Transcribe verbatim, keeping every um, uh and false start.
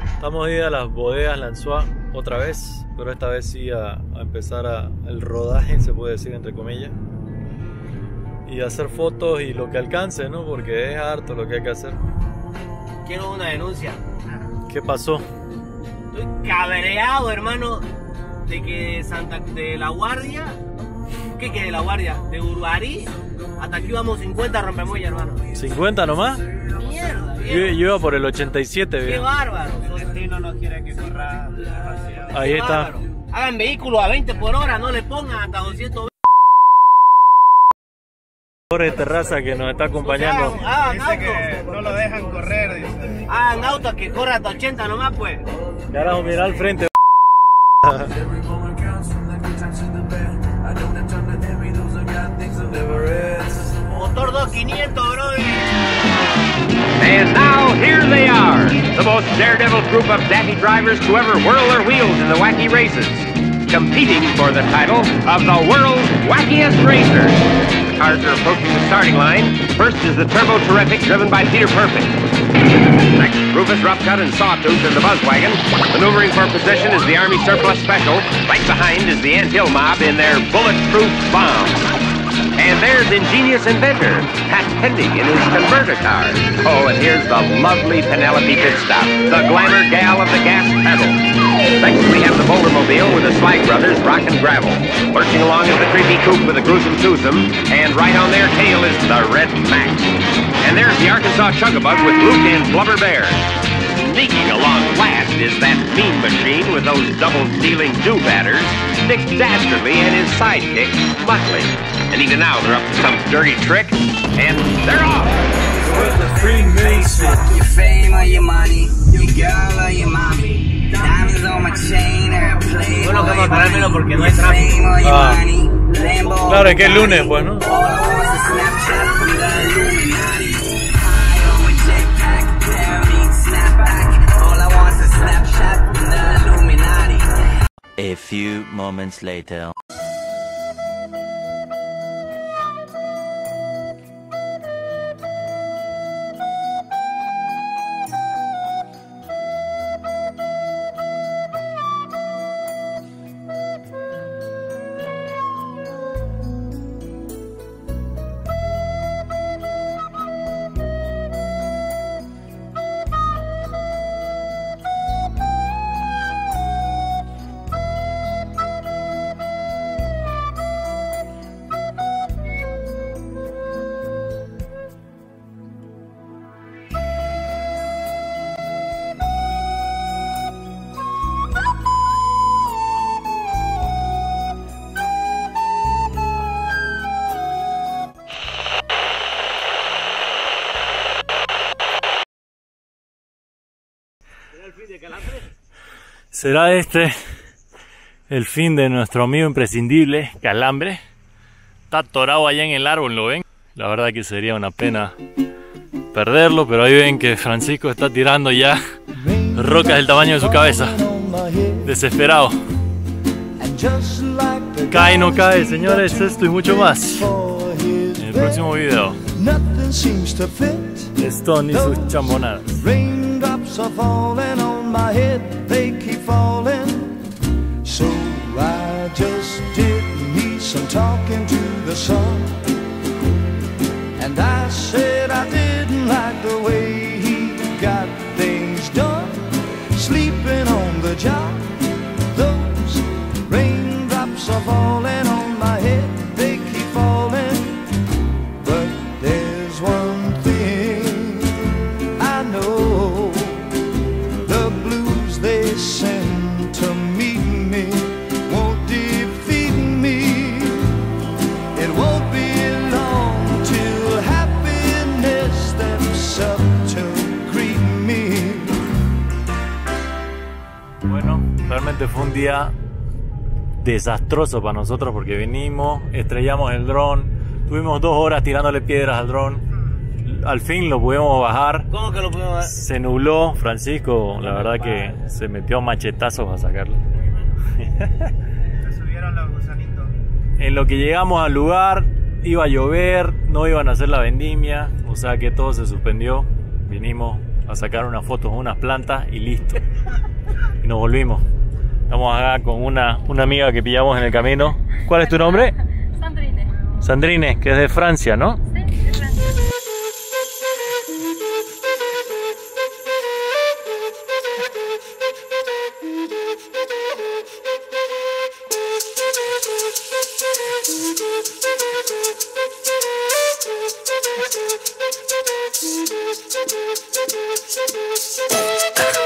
Estamos ahí a las bodegas Lanzois otra vez, pero esta vez sí a, a empezar a, el rodaje, se puede decir entre comillas, y hacer fotos y lo que alcance, ¿no? Porque es harto lo que hay que hacer. Quiero una denuncia. ¿Qué pasó? Estoy cabreado, hermano, de que de Santa de La Guardia, ¿qué que de La Guardia? De Urbarí hasta aquí vamos cincuenta rompemuelle, hermano. ¿cincuenta nomás? Mierda, Yo, yo iba por el ochenta y siete, qué bien. bárbaro. El destino no quiere que corra demasiado. Ahí Qué está. bárbaro. Hagan vehículos a veinte por hora, no le pongan hasta doscientos. Jorge Terraza que nos está acompañando. O sea, hagan Dice que autos. no lo dejan correr, dice. Hagan autos que corran hasta ochenta nomás, pues. Carajo, mira al frente. Motor dos quinientos, brother. And now, here they are, the most daredevil group of daffy drivers to ever whirl their wheels in the wacky races, competing for the title of the world's wackiest racer. The cars are approaching the starting line. First is the Turbo Terrific, driven by Peter Perfect. Next, Rufus Roughcut and Sawtooth in the Buzzwagon. Maneuvering for position is the Army Surplus Special. Right behind is the Ant Hill Mob in their Bulletproof Bomb. And there's ingenious inventor, Pat Pending in his converter car. Oh, and here's the lovely Penelope Pitstop, the glamour gal of the gas pedal. Next, we have the Bouldermobile with the Slag Brothers, Rock and Gravel. Lurching along is the creepy coupe with the gruesome twosome, and right on their tail is the Red Max. And there's the Arkansas Chugabug with Luke and Blubber Bear. Sneaking along last is that mean machine with those double-dealing do-batters, Dick Dastardly and his sidekick, Muttley. And even now they're up to some dirty trick, and they're off! Your fame or your money, your girl or your mommy. Diamonds on my chain, airplane. Bueno, vamos a parármelo porque no hay tráfico. Ah. Claro, es que es lunes, pues, ¿no? A few moments later. ¿Será este el fin de nuestro amigo imprescindible, Calambre? Está atorado allá en el árbol, ¿lo ven? La verdad que sería una pena perderlo, pero ahí ven que Francisco está tirando ya rocas del tamaño de su cabeza. Desesperado. Cae, no cae, señores, esto y mucho más en el próximo video. Stone y sus chambonadas. Raindrops are falling on my head, they keep falling. So I just did me some talking to the sun. And I said I didn't like the way he got things done. Sleeping on the job, those raindrops are falling on my head, they keep falling. But there's one thing I know, the blues they send to meet me won't defeat me. It won't be long till happiness steps up to greet me. Bueno, realmente fue un día desastroso para nosotros porque vinimos, estrellamos el dron, tuvimos dos horas tirándole piedras al dron, al fin lo pudimos bajar. ¿Cómo que lo pudimos bajar? Se nubló, Francisco, la verdad que se metió machetazos a sacarlo. Se subieron los gusanitos. En lo que llegamos al lugar, iba a llover, no iban a hacer la vendimia, o sea que todo se suspendió. Vinimos a sacar unas fotos de unas plantas y listo. Y nos volvimos. Estamos acá con una, una amiga que pillamos en el camino. ¿Cuál es tu nombre? Sandrine. Sandrine, que es de Francia, ¿no? Sí, de Francia. Thank you.